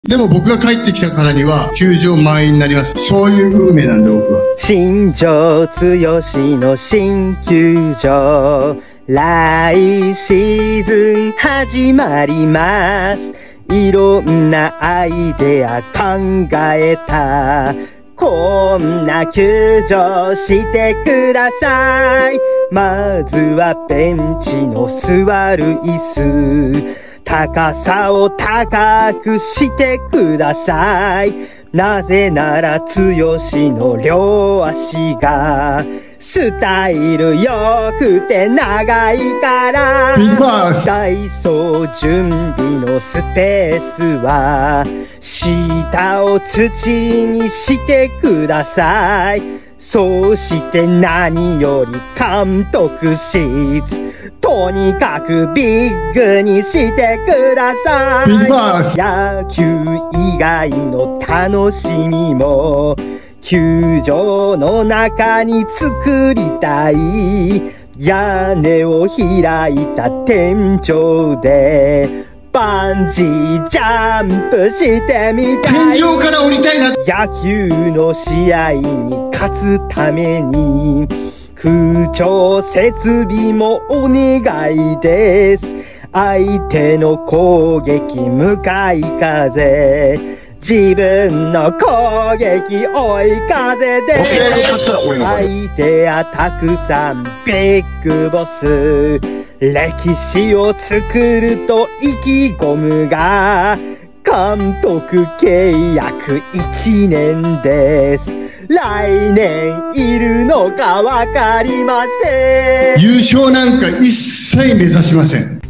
でも僕が帰ってきたからには、球場満員になります。そういう運命なんで僕は。 新庄剛志の新球場。来シーズン始まります。いろんなアイデア考えた。こんな球場してください。まずはベンチの座る椅子。高さを高くしてください。なぜなら剛の両足がスタイル良くて長いから。ダイソー準備のスペースは下を土にしてください。そして何より監督室とにかくビッグにしてください。野球以外の楽しみも球場の中に作りたい。屋根を開いた天井でバンジージャンプしてみたい。 天井から降りたいな。 野球の試合に勝つために空調設備もお願いです。相手の攻撃向かい風、自分の攻撃追い風です。アイデアたくさんビッグボス、歴史を作ると意気込むが監督契約1年です。来年いるのかわかりません。 優勝なんか一切目指しません。